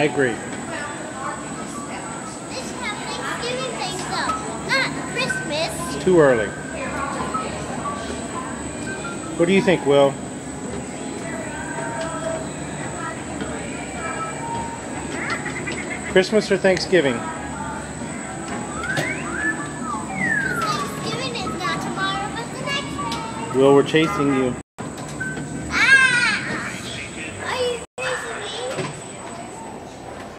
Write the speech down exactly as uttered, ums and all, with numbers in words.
I agree. Let's have Thanksgiving things up, not Christmas. It's too early. What do you think, Will? Christmas or Thanksgiving? Thanksgiving is not tomorrow, but the next day. Will, we're chasing you.